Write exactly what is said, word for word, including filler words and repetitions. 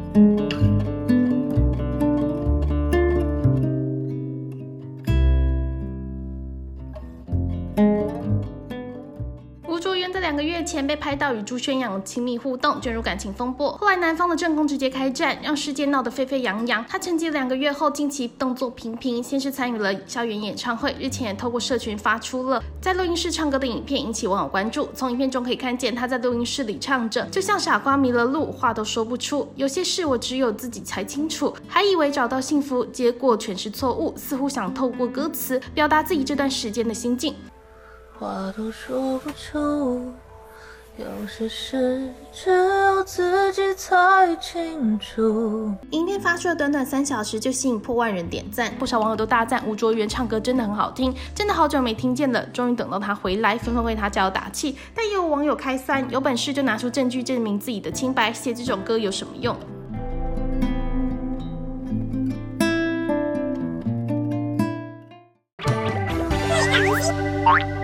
吴卓源在两个月前被拍到与朱轩洋亲密互动，卷入感情风波。后来男方的正宫直接开战，让事件闹得沸沸扬扬。他沉寂两个月后，近期动作频频，先是参与了校园演唱会，日前也透过社群发出了在录音室唱歌的影片，引起网友关注。从影片中可以看见他在录音室里唱着，就像傻瓜迷了路，话都说不出。有些事我只有自己才清楚，还以为找到幸福，结果全是错误。似乎想透过歌词表达自己这段时间的心境。 话都说不出，有些事只有自己才清楚。 影片发出了短短三小时就吸引破万人点赞，不少网友都大赞吴卓源唱歌真的很好听，真的好久没听见了，终于等到他回来，纷纷为他加油打气。但也有网友开酸，有本事就拿出证据证明自己的清白，写这种歌有什么用？ Bye.